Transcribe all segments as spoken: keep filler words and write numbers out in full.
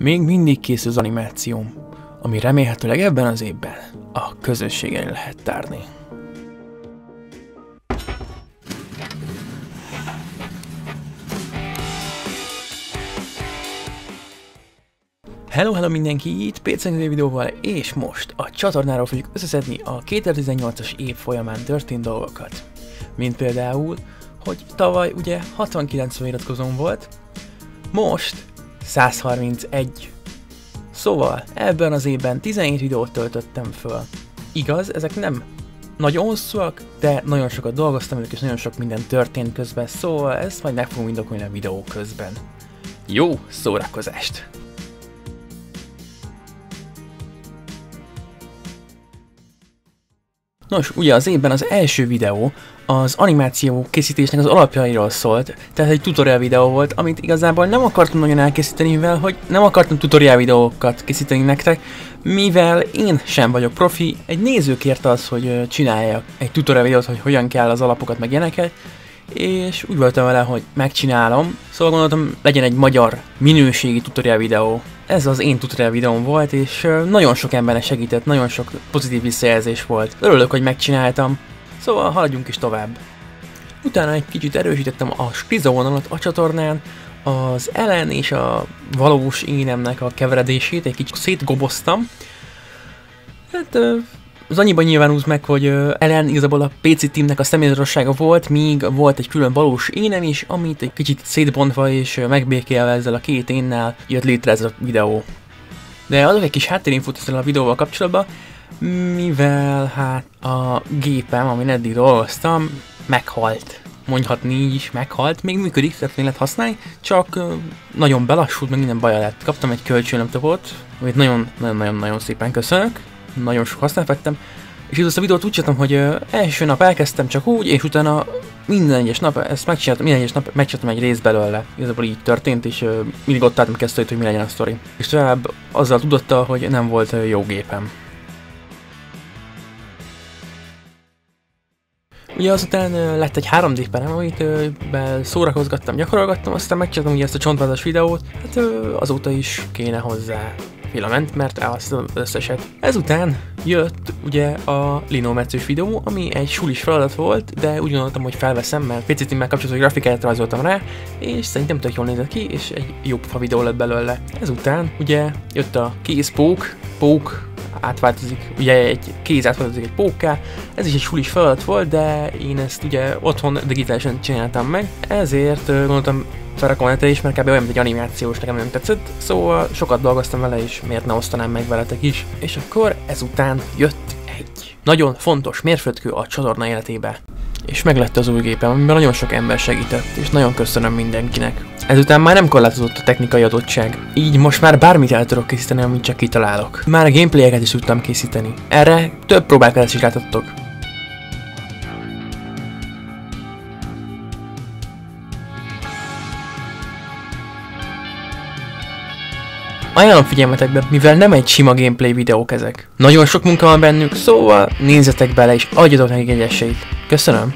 Még mindig készül az animációm, ami remélhetőleg ebben az évben a közösség elé lehet tárni. Hello, hello mindenki, itt Pécengő videóval, és most a csatornáról fogjuk összeszedni a kétezer-tizennyolcas év folyamán történt dolgokat. Mint például, hogy tavaly ugye hatvankilenc feliratkozóm volt, most száz harmincegy. Szóval ebben az évben tizenhét videót töltöttem föl. Igaz, ezek nem nagyon hosszúak, de nagyon sokat dolgoztam velük, és nagyon sok minden történt közben, szóval ezt majd meg fogom indokolni a videó közben. Jó szórakozást! Nos, ugye az évben az első videó az animáció készítésnek az alapjairól szólt, tehát egy tutorial videó volt, amit igazából nem akartam nagyon elkészíteni, mivel hogy nem akartam tutorial videókat készíteni nektek, mivel én sem vagyok profi, egy néző kérte az, hogy csináljak egy tutorial videót, hogy hogyan kell az alapokat meg ilyeneket, és úgy voltam vele, hogy megcsinálom, szóval gondoltam, legyen egy magyar minőségi tutorial videó. Ez az én tutorial videóm volt, és nagyon sok embernek segített, nagyon sok pozitív visszajelzés volt. Örülök, hogy megcsináltam, szóval haladjunk is tovább. Utána egy kicsit erősítettem a skizavonalat a csatornán, az Ellen és a valós énemnek a keveredését egy kicsit szétgoboztam. Hát az annyiban nyilvánulsz meg, hogy Ellen igazából a pé cé Teamnek a személyzatossága volt, míg volt egy külön valós énem is, amit egy kicsit szétbontva és megbékélve ezzel a két énnel jött létre ez a videó. De adok egy kis háttérinfót ezzel a videóval kapcsolatban, mivel hát a gépem, amin eddig dolgoztam, meghalt. Mondhatni így is, meghalt, még működik, tehát még lehet használni, csak nagyon belassult, meg minden baja lett. Kaptam egy kölcsönlaptopot, amit nagyon-nagyon-nagyon szépen köszönök. Nagyon sok hasznát vettem, és így azt a videót úgy csináltam, hogy uh, első nap elkezdtem csak úgy, és utána minden egyes nap, ezt megcsináltam, minden egyes nap megcsináltam egy részt belőle. Igazából így történt, és uh, mindig ott álltam kezdte, hogy mi legyen a sztori. És tovább azzal tudattal, hogy nem volt uh, jó gépem. Ugye azután uh, lett egy három dé perem, amit uh, szórakozgattam, gyakorolgattam, aztán megcsináltam ugye ezt a csontvázas videót, hát uh, azóta is kéne hozzá filament, mert elhasztottam az összeset. Ezután jött ugye a linometszős videó, ami egy sulis feladat volt, de úgy gondoltam, hogy felveszem, mert pé cé Teammel kapcsolatos grafikáját rajzoltam rá, és szerintem tök jól nézett ki, és egy jó pofa videó lett belőle. Ezután ugye jött a kézpók, pók átváltozik, ugye egy kéz átváltozik egy pókká, ez is egy sulis feladat volt, de én ezt ugye otthon digitálisan csináltam meg, ezért gondoltam, felrakom el is, mert kb. Olyan, mint egy animációs, nekem nem tetszett, szóval sokat dolgoztam vele, és miért ne osztanám meg veletek is. És akkor ezután jött egy nagyon fontos mérföldkő a csatorna életébe. És meglett az új gépem, amiben nagyon sok ember segített, és nagyon köszönöm mindenkinek. Ezután már nem korlátozott a technikai adottság, így most már bármit el tudok készíteni, amit csak kitalálok. Már a gameplayeket is tudtam készíteni. Erre több próbálkozást is láthattok. Ajánlom figyelmetekbe, mivel nem egy sima gameplay videók ezek. Nagyon sok munka van bennük, szóval nézzetek bele és adjatok nekik egy esélyt. Köszönöm!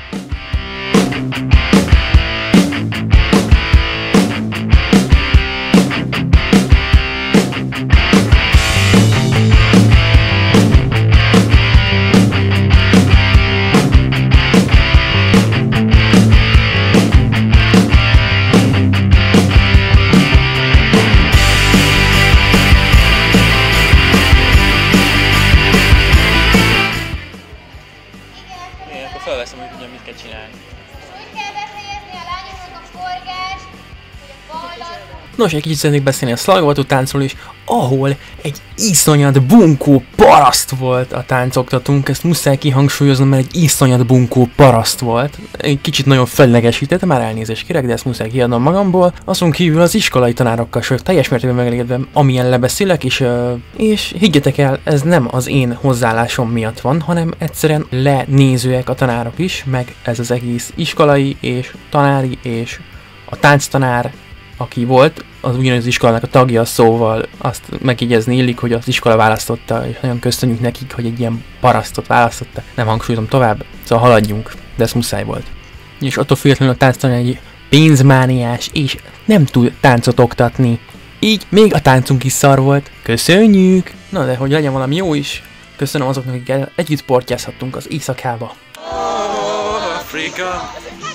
Felveszem, hogy tudjam, mit kell csinálni. Úgy kell befejezni a lányoknak a forgást, hogy a ballat... Nos, egy kicsit szeretnék beszélni a szlagolgató táncról is, ahol egy iszonyat bunkó paraszt volt a táncoktatónk, ezt muszáj kihangsúlyoznom, mert egy iszonyat bunkó paraszt volt. Egy kicsit nagyon fellegesítette, már elnézést kérek, de ezt muszáj kiadnom magamból. Azon kívül az iskolai tanárokkal sőt, teljes mértékben megelégedve, amilyen lebeszélek, és, uh, és higgyetek el, ez nem az én hozzáállásom miatt van, hanem egyszerűen lenézőek a tanárok is, meg ez az egész iskolai és tanári és a tánctanár, aki volt, az ugyanaz az iskolának a tagja, szóval azt megjegyezni illik, hogy az iskola választotta, és nagyon köszönjük nekik, hogy egy ilyen parasztot választotta. Nem hangsúlyozom tovább, szóval haladjunk, de ez muszáj volt. És attól függetlenül a tánctanár egy pénzmániás, és nem tud táncot oktatni. Így még a táncunk is szar volt. Köszönjük! Na de hogy legyen valami jó is, köszönöm azoknak, akikkel együtt portyázhattunk az éjszakába. Oh, Afrika.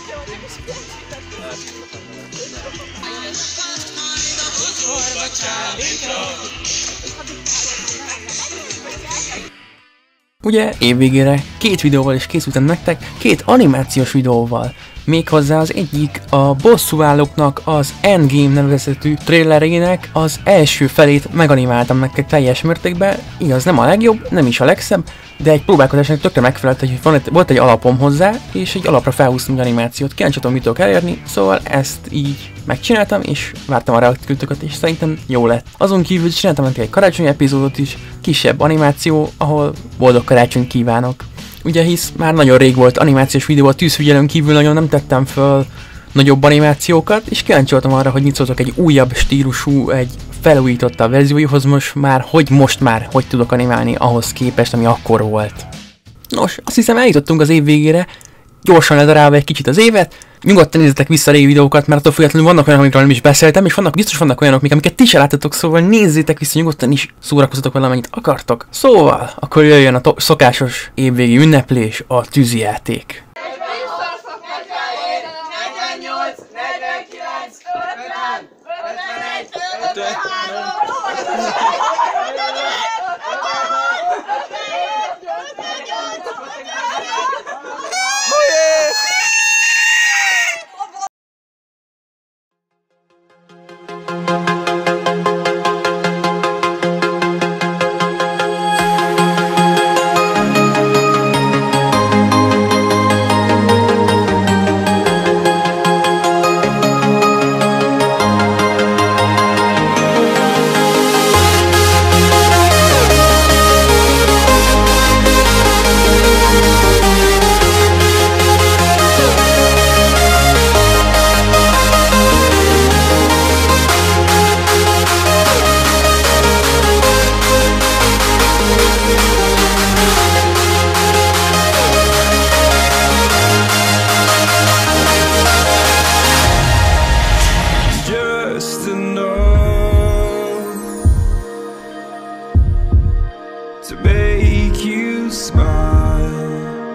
Ugye évvégére két videóval is készültem nektek, két animációs videóval. Méghozzá az egyik a bosszúállóknak az Endgame nevezetű trailerének az első felét meganimáltam nektek teljes mértékben. Igaz, nem a legjobb, nem is a legszebb, de egy próbálkozásnak tökre megfelelt, hogy van egy, volt egy alapom hozzá, és egy alapra felhúztam egy animációt. Kíváncsi tudom, mit tudok elérni, szóval ezt így megcsináltam, és vártam a reakciókat, és szerintem jó lett. Azon kívül csináltam nektek egy karácsonyi epizódot is, kisebb animáció, ahol boldog karácsony kívánok. Ugye hisz már nagyon rég volt animációs videó, a tűzfigyelőn kívül nagyon nem tettem föl nagyobb animációkat, és kíváncsi voltam arra, hogy mit szóltok egy újabb stílusú, egy felújítottabb verzióhoz most már, hogy most már, hogy tudok animálni ahhoz képest, ami akkor volt. Nos, azt hiszem eljutottunk az év végére, gyorsan ledarálva egy kicsit az évet, nyugodtan nézzetek vissza a régi videókat, mert attól függetlenül vannak olyanok, amikről nem is beszéltem, és vannak, biztos vannak olyanok, amiket ti se láttatok, szóval nézzétek vissza, nyugodtan is szórakozzatok vele, amennyit akartok. Szóval, akkor jöjjön a szokásos évvégi ünneplés, a tűzijáték. To make you smile,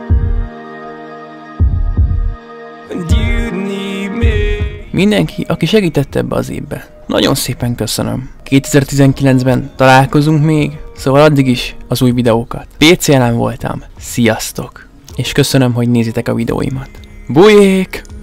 and you need me. Mindenki, aki segített ebbe az évbe. Nagyon szépen köszönöm. kétezer-tizenkilencben találkozunk még, szóval addig is az új videókat. pé cé elen voltam. Sziasztok! És köszönöm, hogy nézitek a videóimat. Bujék!